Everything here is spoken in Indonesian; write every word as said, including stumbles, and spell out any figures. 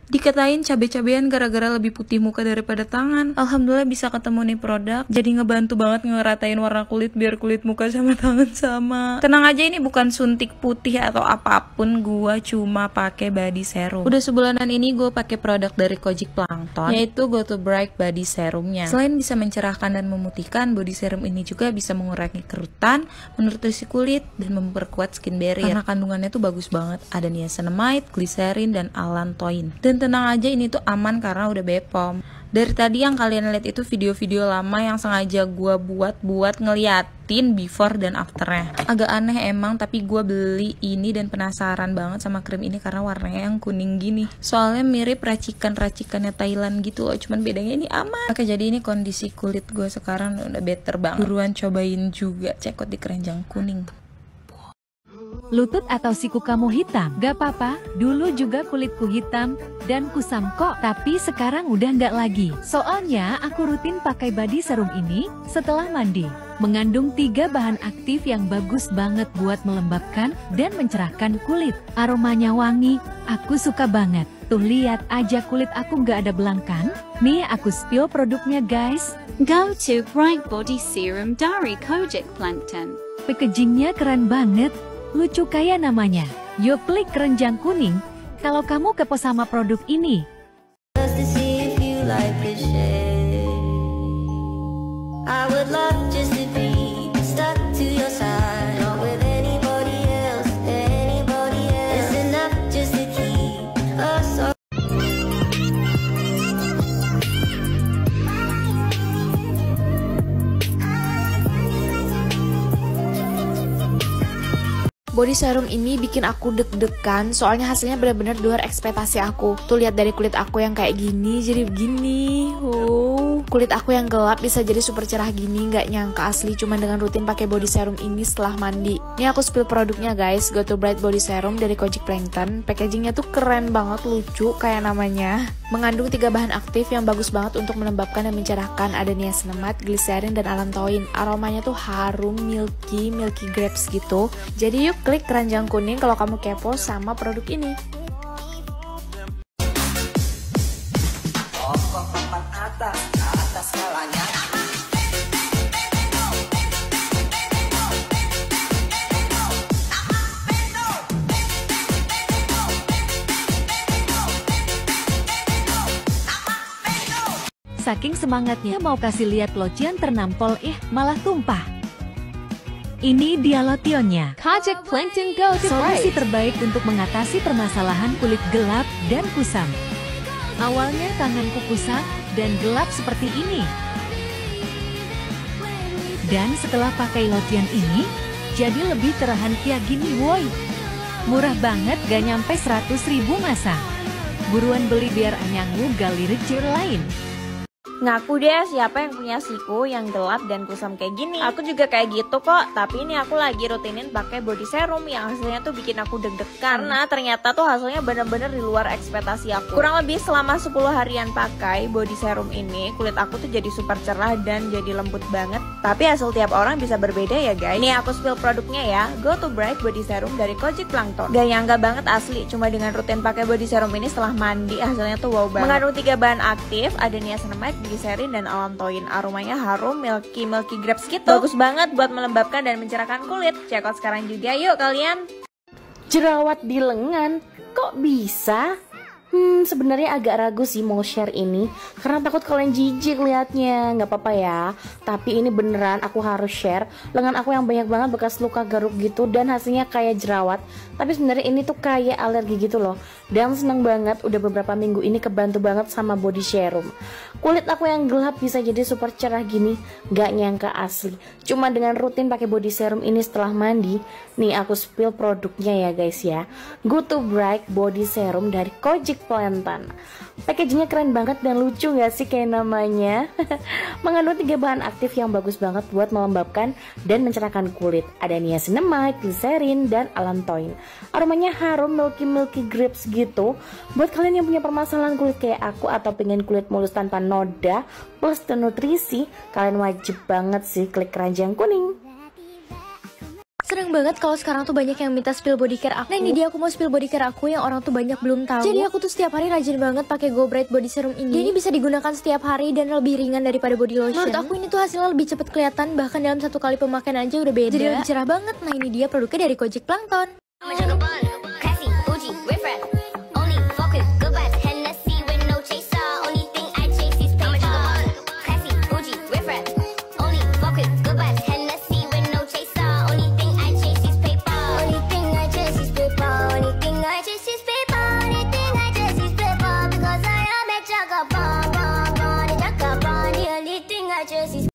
Dikatain cabe-cabean gara-gara lebih putih muka daripada tangan. Alhamdulillah bisa ketemu nih produk. Jadi ngebantu banget ngeratain warna kulit biar kulit muka sama tangan sama. Tenang aja, ini bukan suntik putih atau apapun. Gua cuma pakai body serum. Udah sebulanan ini gue pakai produk dari Kojic Plankton, yaitu Go To Bright Body Serumnya. Selain bisa mencerahkan dan memutihkan, body serum ini juga bisa mengurangi kerutan, menutrisi kulit, dan memperkuat skin barrier. Karena kandungannya tuh bagus banget. Ada niacinamide, glycerin, dan allantoin. Dan Dan tenang aja, ini tuh aman karena udah B P O M. Dari tadi yang kalian lihat itu video-video lama yang sengaja gue buat buat ngeliatin before dan afternya. Agak aneh emang, tapi gue beli ini dan penasaran banget sama krim ini karena warnanya yang kuning gini. Soalnya mirip racikan-racikannya Thailand gitu loh, cuman bedanya ini aman. Oke, jadi ini kondisi kulit gue sekarang udah better banget. Buruan cobain juga, cekot di keranjang kuning. Lutut atau siku kamu hitam? Gak apa-apa, dulu juga kulitku hitam dan kusam kok. Tapi sekarang udah nggak lagi. Soalnya aku rutin pakai body serum ini setelah mandi. Mengandung tiga bahan aktif yang bagus banget buat melembabkan dan mencerahkan kulit. Aromanya wangi, aku suka banget. Tuh lihat aja kulit aku nggak ada belang kan? Nih aku spill produknya guys. Go To Bright Body Serum dari Kojic Plankton. Packagingnya keren banget. Lucu kayak namanya. Yuk klik keranjang kuning kalau kamu kepo sama produk ini. Body serum ini bikin aku deg-degan, soalnya hasilnya benar-benar di luar ekspektasi aku. Tuh lihat dari kulit aku yang kayak gini, jadi begini. Oh, kulit aku yang gelap bisa jadi super cerah gini, nggak nyangka asli cuma dengan rutin pakai body serum ini setelah mandi. Ini aku spill produknya guys, Go To Bright Body Serum dari Kojic Plankton. Packagingnya tuh keren banget, lucu kayak namanya. Mengandung tiga bahan aktif yang bagus banget untuk melembabkan dan mencerahkan. Ada niacinamide, glycerin, dan allantoin. Aromanya tuh harum, milky, milky grapes gitu. Jadi yuk klik keranjang kuning kalau kamu kepo sama produk ini. Saking semangatnya mau kasih lihat lotion ternampol, eh malah tumpah. Ini dia lotionnya. Kojic Plankton Go To Bright. Solusi terbaik untuk mengatasi permasalahan kulit gelap dan kusam. Awalnya tanganku kusam dan gelap seperti ini. Dan setelah pakai lotion ini, jadi lebih cerahan kayak gini woi. Murah banget, gak nyampe seratus ribu masa. Buruan beli biar anyangu gak lirik cewek lain. Ngaku deh siapa yang punya siku yang gelap dan kusam kayak gini. Aku juga kayak gitu kok, tapi ini aku lagi rutinin pakai body serum yang hasilnya tuh bikin aku deg-degan. Karena ternyata tuh hasilnya bener-bener di luar ekspektasi aku. Kurang lebih selama sepuluh harian pakai body serum ini, kulit aku tuh jadi super cerah dan jadi lembut banget. Tapi hasil tiap orang bisa berbeda ya guys. Nih aku spill produknya ya, Go To Bright Body Serum dari Kojic Plankton. Gak nyangka banget asli, cuma dengan rutin pakai body serum ini setelah mandi hasilnya tuh wow banget. Mengandung tiga bahan aktif, ada niacinamide, glycerin, dan allantoin. Aromanya harum, milky milky grapes gitu. Bagus banget buat melembabkan dan mencerahkan kulit. Check out sekarang juga yuk kalian. Jerawat di lengan, kok bisa? Hmm, sebenarnya agak ragu sih mau share ini karena takut kalian jijik liatnya. Nggak apa-apa ya, tapi ini beneran aku harus share. Lengan aku yang banyak banget bekas luka garuk gitu dan hasilnya kayak jerawat. Tapi sebenarnya ini tuh kayak alergi gitu loh. Dan seneng banget udah beberapa minggu ini kebantu banget sama body serum. Kulit aku yang gelap bisa jadi super cerah gini, nggak nyangka asli. Cuma dengan rutin pakai body serum ini setelah mandi. Nih aku spill produknya ya guys ya. Go To Bright Body Serum dari Kojic Plankton. Packagingnya keren banget dan lucu gak sih kayak namanya. Mengandung tiga bahan aktif yang bagus banget buat melembabkan dan mencerahkan kulit. Ada niacinamide, glycerin, dan allantoin. Aromanya harum, milky milky grapes gitu. Buat kalian yang punya permasalahan kulit kayak aku atau pengen kulit mulus tanpa noda plus nutrisi, kalian wajib banget sih klik keranjang kuning. Seneng banget kalau sekarang tuh banyak yang minta spill body care aku. Nah ini dia aku mau spill body care aku yang orang tuh banyak belum tahu. Jadi aku tuh setiap hari rajin banget pakai Go Bright body serum ini. Dia ini bisa digunakan setiap hari dan lebih ringan daripada body lotion. Menurut aku ini tuh hasilnya lebih cepet kelihatan, bahkan dalam satu kali pemakaian aja udah beda. Jadi lebih cerah banget. Nah ini dia produknya dari Kojic Plankton.